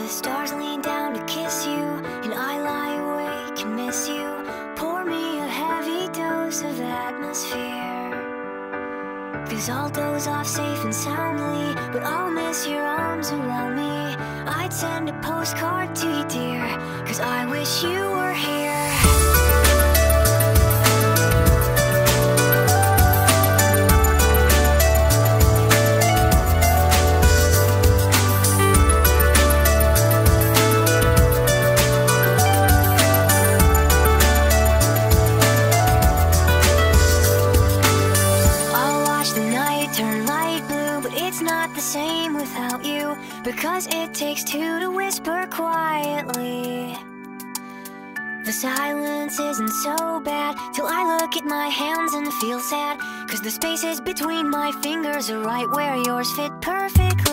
The stars lean down to kiss you, and I lie awake and miss you. Pour me a heavy dose of atmosphere, 'cause I'll doze off safe and soundly, but I'll miss your arms around me. I'd send a postcard to you, dear, 'cause I wish you were here. It's not the same without you, because it takes two to whisper quietly. The silence isn't so bad till I look at my hands and feel sad, 'cause the spaces between my fingers are right where yours fit perfectly.